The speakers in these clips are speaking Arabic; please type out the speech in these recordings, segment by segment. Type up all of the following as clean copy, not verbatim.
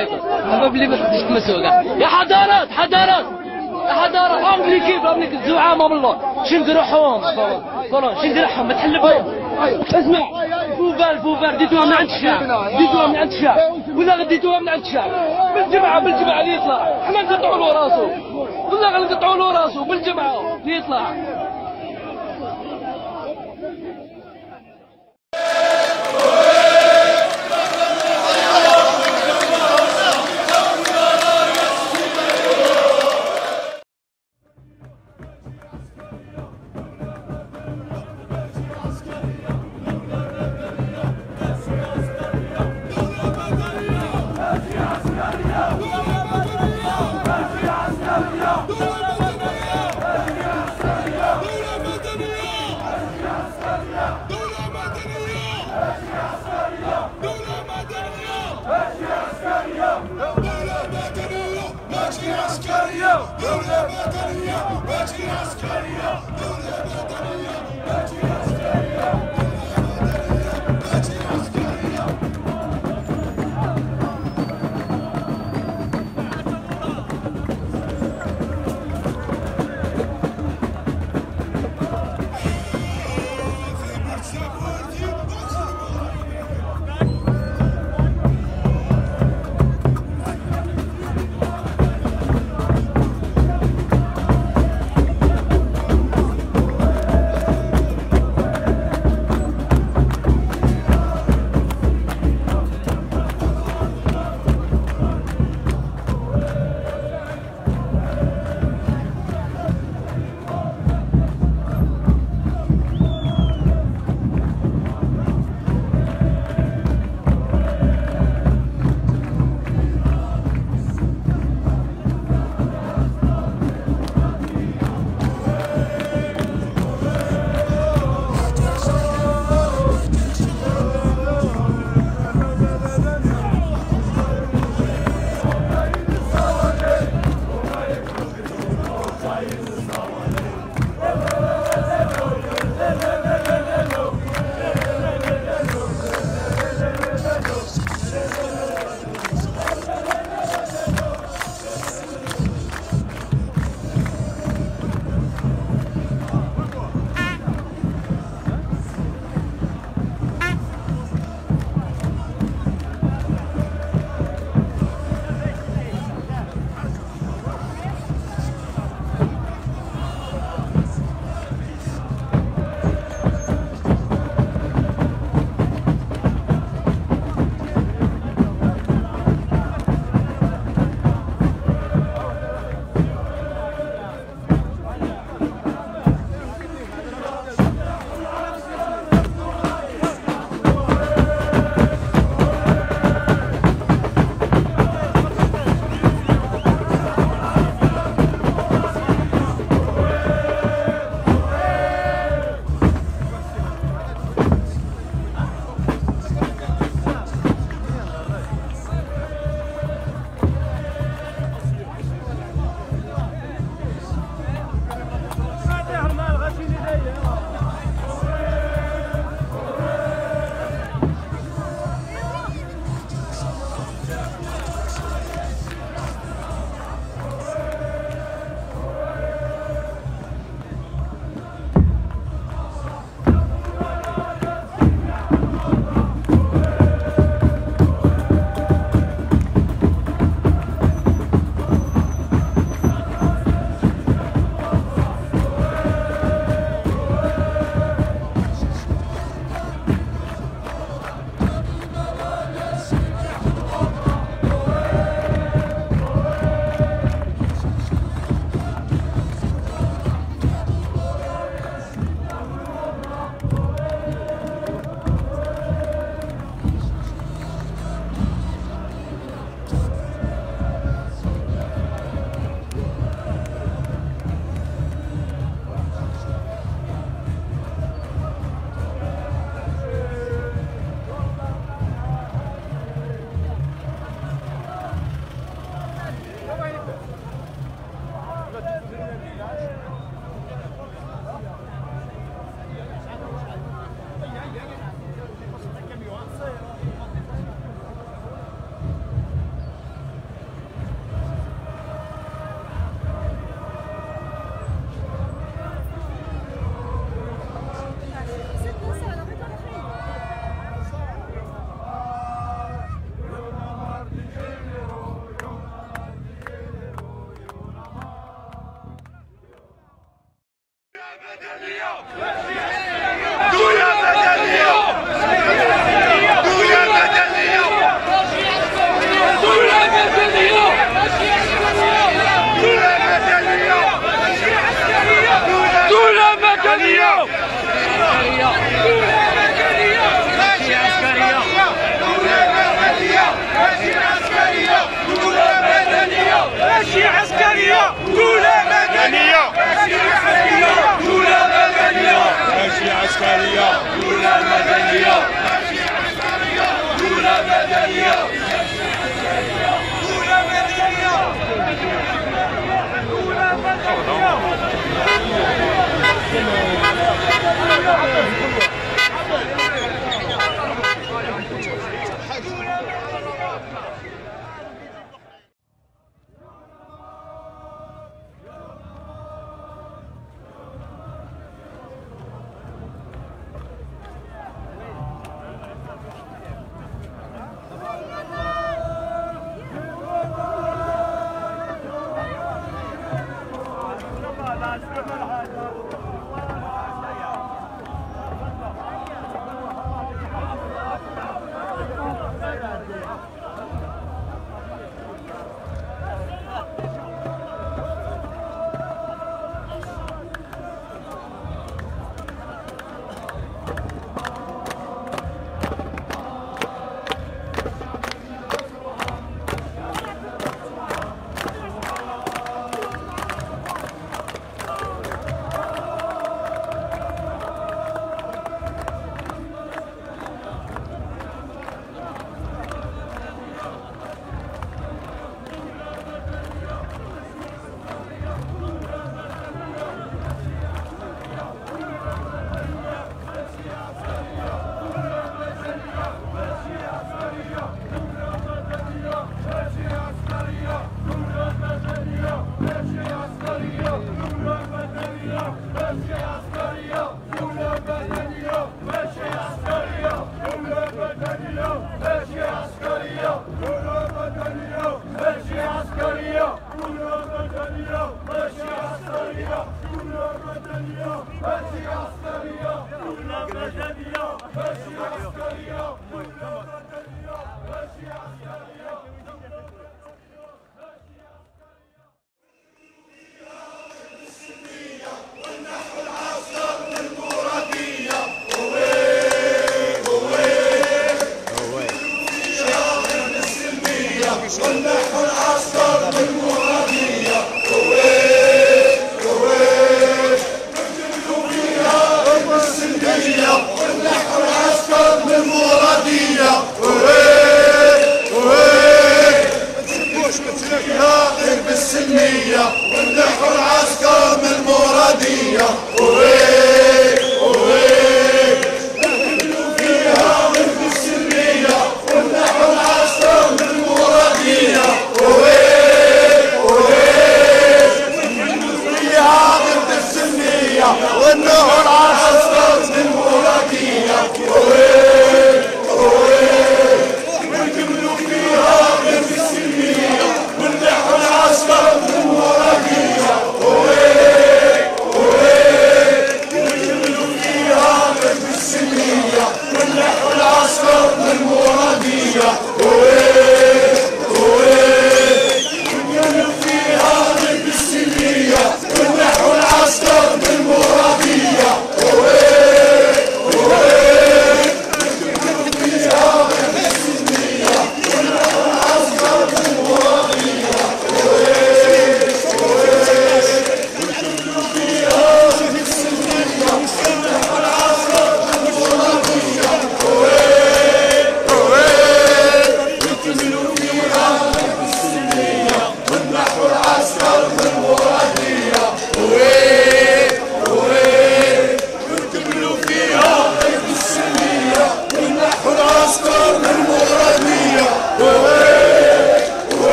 عليكم. ما بلي ما تقدرش تمسوا كاع. يا حضارات حضارات يا حضارات هم ليكيب هم ليك الزعامه والله. شنو نديروهم كولون شنو نديروهم ما تحلبهم. اسمع فوفال ديتوها من عند الشعب ديتوها من عند الشعب ولا غديتوها من عند الشعب بالجمعه اللي يطلع حنا نقطعوا له راسو والله غنقطعوا له راسو بالجمعه اللي يطلع. ماشي عسكرية دولة مدنية ماشي عسكرية دولة مدنية ماشي عسكرية دولة مدنية ماشي عسكرية دولة مدنية دولة مدنية دولة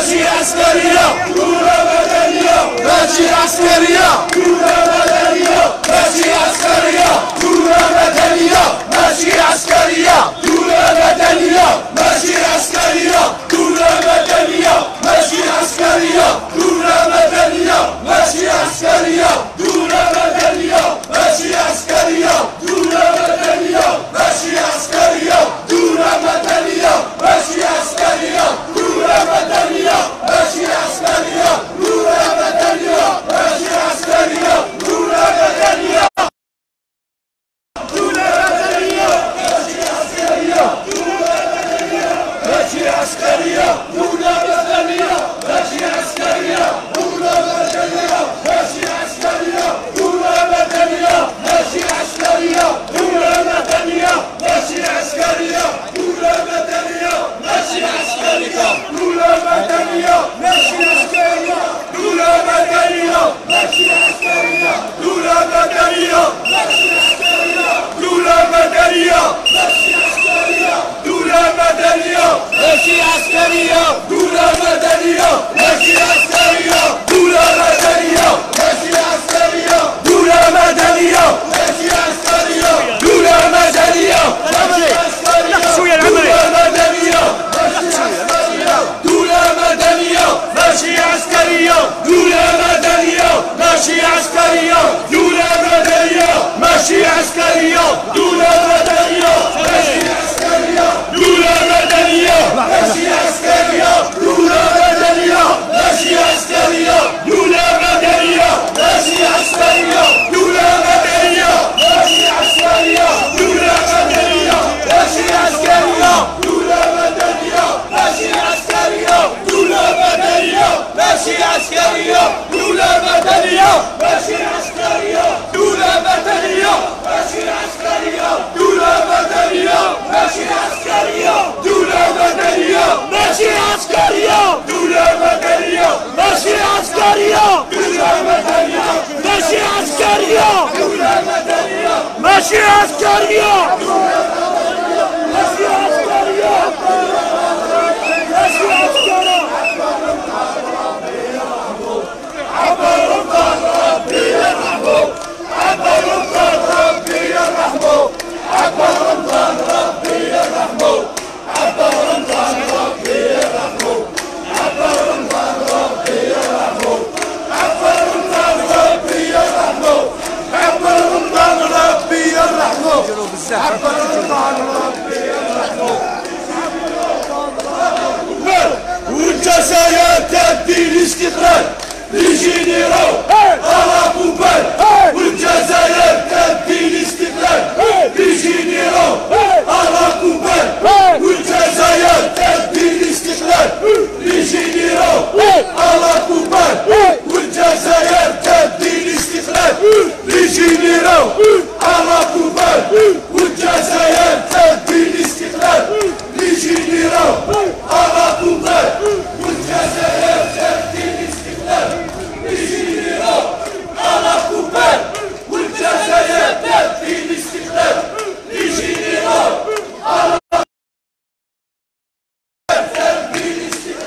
عسكرية دولة مدنية عسكرية دولة مدنية ماشي عسكرية دولة مدنية ماشي عسكرية دولة مدنية ماشي عسكرية دولة مدنية ماشي عسكرية دولة مدنية ماشي عسكرية دولة مدنية ماشي عسكرية دولة مدنية دولة مدنية ماشي عسكرية ماشي عسكرية دولة مدنية ماشي عسكرية دولة مدنية ماشي عسكرية دولة مدنية ماشي عسكرية دولة مدنية ماشي عسكرية دولة مدنية ماشي عسكرية دولة مدنية ماشي عسكرية دولة مدنية ماشي عسكرية دولة مدنية ماشي عسكرية دولة مدنية ماشي عسكرية دولة مدنية ماشي عسكرية دولة مدنية ماشي عسكرية دولة مدنية ماشي عسكرية دولة مدنية ماشي عسكرية دولة مدنية ماشي عسكرية شوية العمري مدنية ماشي عسكرية دولة مدنية ماشي عسكرية دولة مدنية ماشي عسكرية دولة مدنية ماشي عسكرية دولة مدنية ماشي عسكرية دولة مدنية ماشي عسكرية دولة مدنية ماشي عسكرية دولة مدنية ماشي عسكرية دولة مدنية ماشي عسكرية دولة مدنية ماشي عسكرية دولة مدنية ماشي عسكرية دولة مدنية ماشي عسكرية دولة مدنية ماشي عسكرية دولة مدنية ماشي عسكرية دولة مدنية ماشي عسكرية دولة مدنية ماشي عسكرية دولة مدنية ماشي عسكرية دولة مدنية ماشي عسكرية دولة مدنية ماشي عسكرية ماشي عسكرية ماشي عسكرية عبر رمضان ربي يرحمه عبر رمضان ربي يرحمه عبر رمضان ربي يرحمه عبر رمضان ربي يرحمه عبر رمضان ربي يرحمه عبر رمضان ربي يرحمه عبر رمضان ربي يرحمه عبر رمضان ربي يرحمه والجزائر تدي الاستقلال لجينيرو أراكوبان والجزائر تدي الاستقلال لجينيرو أراكوبان والجزائر تدي الاستقلال لجينيرو أراكوبان والجزائر تدي الاستقلال لجينيرو أراكوبان والجزائر تدي الاستقلال لجينيرو أراكوبان والجزائر تدي الاستقلال لجينيرو أراكوبان والجزائر تدي الاستقلال لجينيرو أراكوبان تدي الاستقلال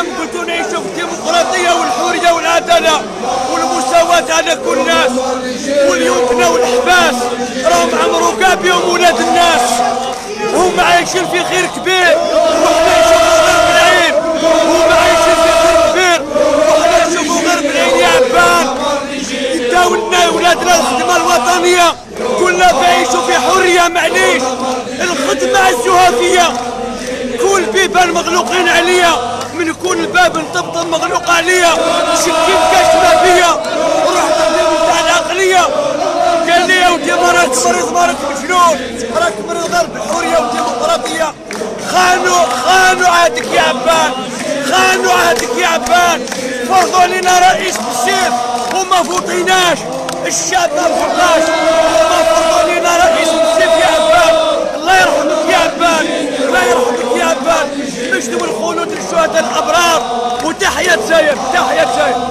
اليوم قلتوا نعيشوا في الديمقراطيه والحريه والعداله والمساواه على كل الناس، واليتامى والحباس راهم عمرو كاع بهم ولاد الناس، هم عايشين في خير كبير وحنا نشوفوا غير بالعين، هم عايشين في خير كبير وحنا نشوفوا غير بالعين يا عبان. يداو لنا ولادنا الخدمه الوطنيه، كلنا بعيشوا في حريه، معليش الخدمه الزهافيه كل بيبان مغلوقين عليا، من كل باب نطبطب مغلوق عليا، شكيت كاشفه فيا ورحت للمنتهى العقليه، قال لي يا ودي راك مريض مالك مجنون، راك مريض غير بالحريه والديمقراطيه. خانوا عهدك يا عبان، خانوا عهدك يا عبان، فرضوا علينا رئيس بالسيف وما فوطيناش، الشعب ما فوطاش وما فرضوا علينا رئيس بالسيف يا عبان. الله يرحمك يا عبان، الله يرحمك يا عبان، مجد والخلود للشهداء الابرار، وتحيا جزائر، تحيا جزائر.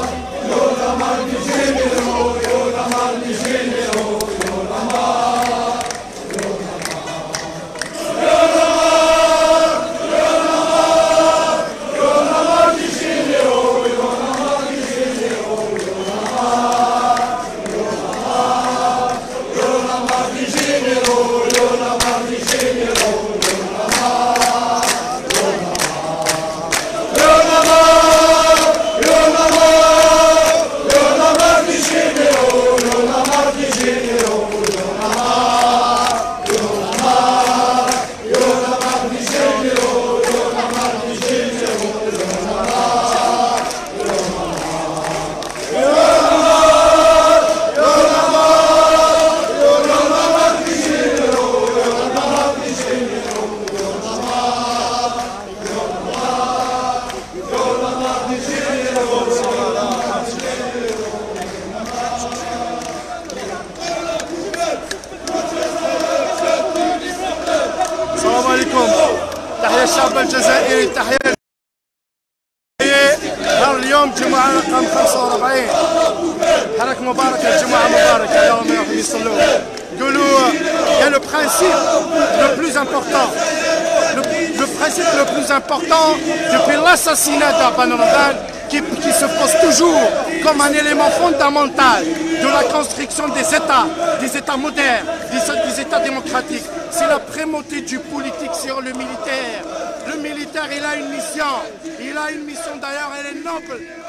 السلام عليكم، تحية الشعب الجزائري، تحية نهار اليوم جمعة رقم 45 حركة مباركة، جمعة مباركة، اللهم يرحم يصلوا. يقولوا يا لو برانسيب لو بلوز امبورتون، le principe le plus important depuis l'assassinat d'Abane Ramadan qui se pose toujours comme un élément fondamental de la construction des États modernes, des États démocratiques. C'est la primauté du politique sur le militaire. Le militaire, il a une mission d'ailleurs, elle est noble.